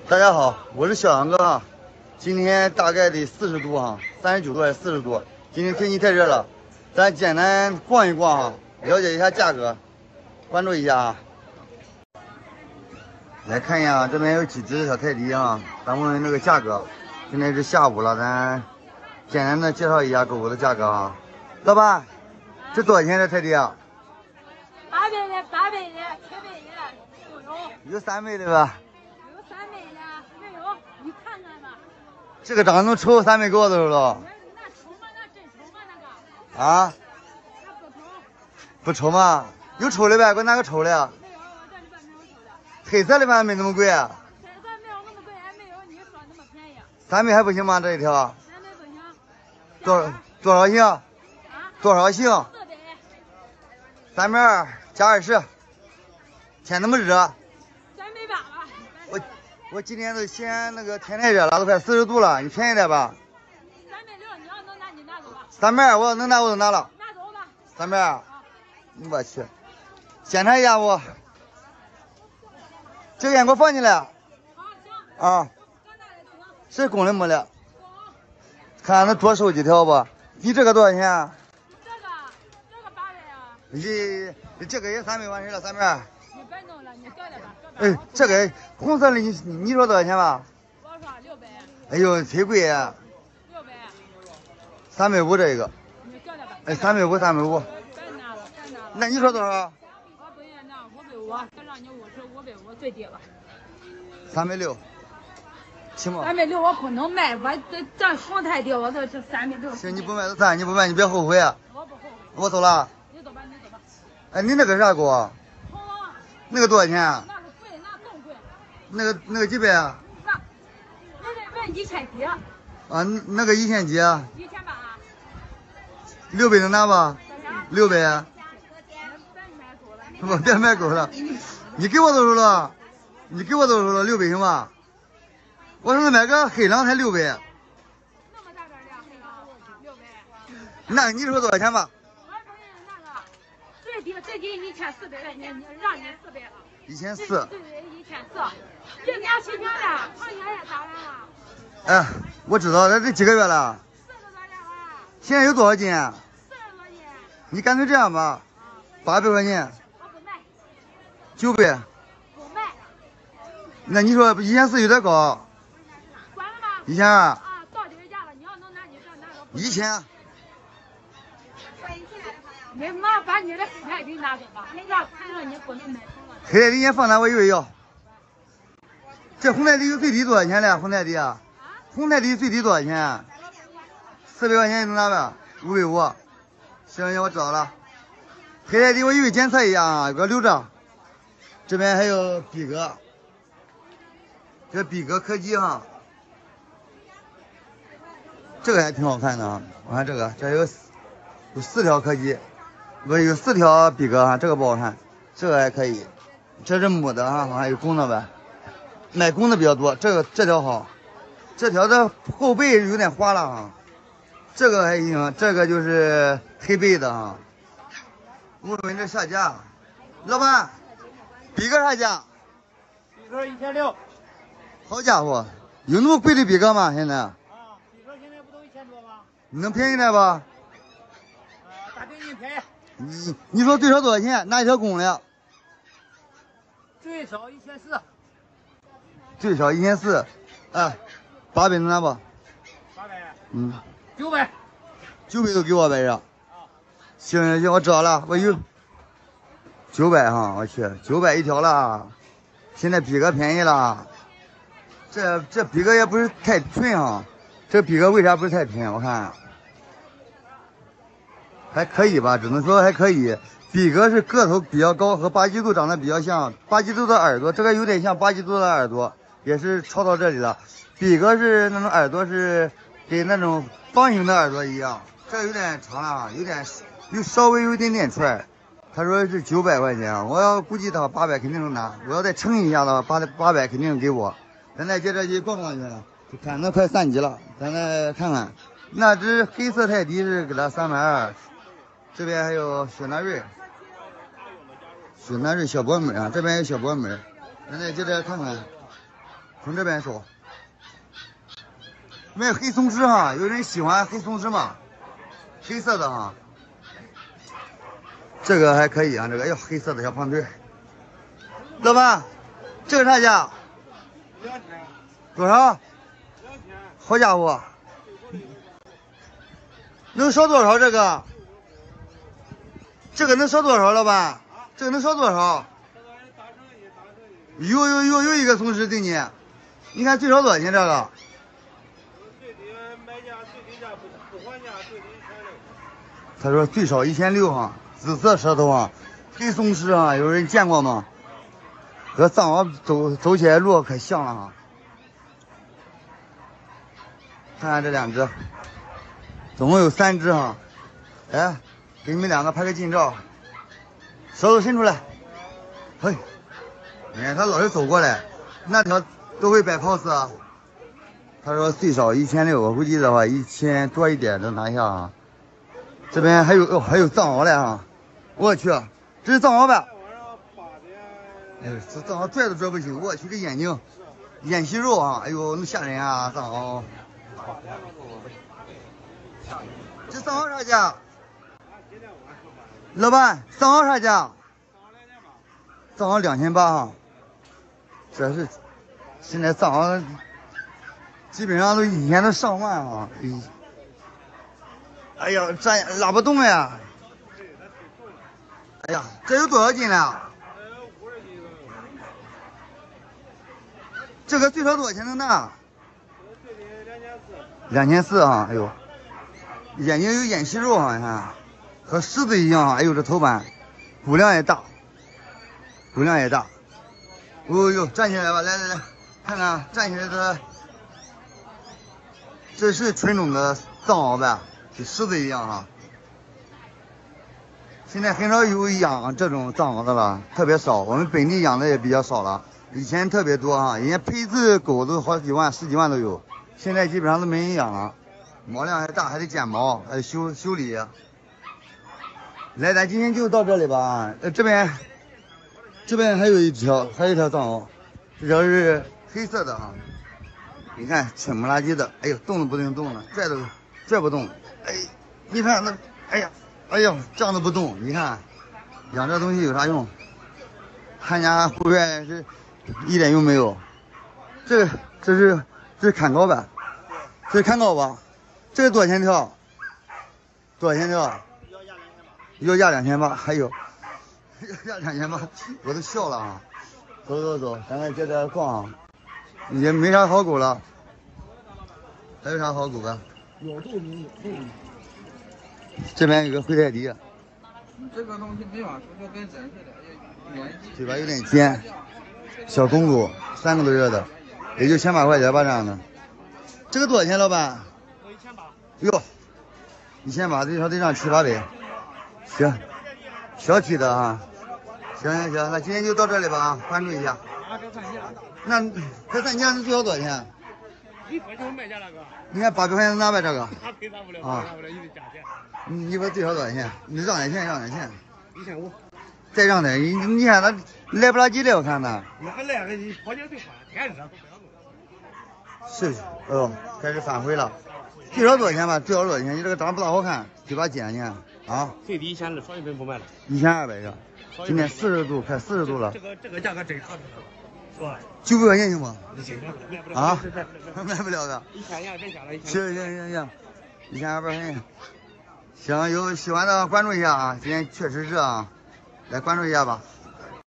大家好，我是小杨哥啊。今天大概得40度哈，39度还是40度。今天天气太热了，咱简单逛一逛哈，了解一下价格，关注一下啊。来看一下，这边有几只小泰迪啊，咱问问这个价格。现在是下午了，咱简单的介绍一下狗狗的价格啊。老板，这多少钱这泰迪啊 ？800的、800的、700的都有。 有300的吧？ 有300的，没有？你看看吧。 这个长得能抽300高的了。 那抽吗？那真抽吗？那个？ 啊？ 那不抽。 不抽吗？有抽的呗，给我拿个抽的。 没有，我这里边没有抽的。 黑色的吧没那么贵。 黑色没有那么贵，还没有你说那么便宜。 300还不行吗？这一条 300不行。 多少行？多少行？320加20，天那么热。 380吧。 我今天都嫌那个天太热了，都快40度了，你便宜点吧。 360，你要能拿你拿走吧。 320我能拿我就拿了。 拿走吧。 320，我去，检查一下我。这个烟给我放进来。 好，行。 啊。是公的没的？看看能多收几条不？你这个多少钱？ 这个800啊。 你这个也300完事了，320。 你别弄了，你得了吧。 哎，这个红色的你说多少钱吧？ 我说600。 哎呦，忒贵呀。 600。 350这个。 你得了吧。 哎，350。 别拿了。 那你说多少？ 我不愿拿550，再让你50，550最低了。 360。行吗 ？360我不能卖，我这航太低，我这是360。 行，你不卖就算，你不卖你别后悔啊。 我不后悔。 我走了。 你走吧。 哎，你那个啥狗啊？ 红狼。 那个多少钱？ 那个贵，那更贵。 那个几百啊？ 那1000几。 啊，那个1000几啊 ？1800。 600能拿吧？600。我别买狗了，你给我多少了？600行吧？我说买个黑狼才600。 那么大点的黑狼600。 那你说多少钱吧？ 我不认那个，最低1400了，你让你400了。 1400。 对，1400。这俩齐全了，长年也打完了。 哎，我知道，这几个月了。 4个多月了。 现在有多少斤 ？40多斤。 你干脆这样吧，800块钱。 我不卖。 900。 不卖。 那你说1400有点高。 管了吧。 1200。 啊，到底价了，你要能拿你这拿个。 1000。 你妈把你的黑泰迪拿走吧，人家看上你不能买成了。 黑泰迪先放那，我以为要。这红泰迪有最低多少钱了？红泰迪啊？红泰迪最低多少钱？400块钱你能拿呗？550。行，我知道了。黑泰迪我以为检测一样啊，给我留着。这边还有比格，这比格柯基哈，这个还挺好看的啊。我看这个，这有4条柯基，不有4条比格哈，这个不好看，这个还可以。这是母的哈，还有公的呗，买公的比较多。这条好，这条的后背有点花了哈，这个还行，这个就是黑背的哈。问问这下架，老板，比格啥价？ 比格1600。 好家伙，有那么贵的比格吗？现在？ 啊，比格现在不都1000多吗？ 你能便宜点吧？ 咋给你便宜？ 你说最少多少钱？拿一条公的。 最少1400。 最少1400。哎，800能拿不 ？800。900。 900都给我呗是？行，我知道了，我有900哈，我去，900一条了。现在比格便宜了，这比格也不是太纯哈，这比格为啥不是太纯？我看还可以吧，只能说还可以。比格是个头比较高，和巴基杜长得比较像，巴基杜的耳朵，这个有点像巴基杜的耳朵，也是超到这里了。比格是那种耳朵是跟那种方形的耳朵一样，这有点长了，稍微有一点点串。他说是900块钱，我要估计他800肯定能拿，我要再称一下的话，800肯定能给我。咱再接着去逛逛去，就看那快3级了，咱再看看。那只黑色泰迪是给他320，这边还有雪纳瑞，雪纳瑞小博美啊，这边有小博美，咱再接着看看。 从这边收。没有黑松狮哈，有人喜欢黑松狮吗？黑色的哈，这个还可以啊，这个哎呦，黑色的小胖墩。老板，这个啥价？2000。多少？2000。好家伙，能烧多少这个？这个能烧多少，老板？这个能烧多少？有一个松狮给你，你看最少多少钱这个？他说最少1600哈，紫色舌头啊，黑松狮啊，有人见过吗？和藏獒走起来路可像了哈。看看这2只，总共有3只哈。哎，给你们2个拍个近照，手都伸出来。嘿，你看他老是走过来，那条都会摆 pose 啊。他说最少1600，我估计的话1000多一点能拿下啊。这边还有藏獒嘞啊！我去，这是藏獒吧？哎，这藏獒拽都拽不起，我去，这眼睛，眼息肉啊！哎呦，那吓人啊！藏獒。这藏獒啥价？老板，藏獒啥价？藏獒2800啊！这是现在藏獒基本上都一天都上万啊！哎呀，这拉不动呀！哎呀，这有多少斤了？这个最少多少钱能拿？2400啊！哎呦，眼睛有眼息肉啊！你看，和狮子一样啊！哎呦，这头板骨量也大，骨量也大。哦呦，站起来吧，来，看看站起来的，这是纯种的藏獒呗。跟狮子一样哈，现在很少有养这种藏獒的了，特别少。我们本地养的也比较少了，以前特别多哈，人家配置狗都好几万、10几万都有，现在基本上都没人养了，毛量还大，还得剪毛，还得修理。来，咱今天就到这里吧。这边还有一条藏獒，这条是黑色的啊，你看蠢不拉几的，哎呦，动都不能动了，拽不动。哎，你看那，哎呀，这样都不动。你看，养这东西有啥用？看家后院是一点用没有。这是砍高吧？这是砍高吧？这个多少钱条？多少钱条？要价2800，还有要价2800，我都笑了啊！走，咱们接着逛，也没啥好狗了。还有啥好狗啊？ 有豆米， 这边有个灰泰迪， 这个东西没法说，就跟人似的， 嘴巴有点尖，小公狗，3个多月的，也就1800块钱吧这样的。这个多少钱，老板？ 我1800。 哟，1800，这条得上700-800。行，小体的啊。行，那今天就到这里吧啊，关注一下。那这3千是最少多少钱？ 你说就是卖价那个。 你看800块钱能拿呗这个？ 他赔偿不了，一直加钱。 你说最少多少钱？你让点钱 1500。 再让点，你看他来不拉几的，我看他。 那还来个你跑点最快，天热都不要弄。 是，开始返回了。最少多少钱吧？最少多少钱？你这个长得不大好看，嘴巴尖，你看啊。 最低1200，少一分不卖了。 1200个，今天40度，快40度了。 这个价格真合适，是吧 ？900块钱行吗？ 卖不了啊，卖不了的。 1000真下来1000。 行，1200块钱。行，有喜欢的关注一下啊，今天确实热啊，来关注一下吧。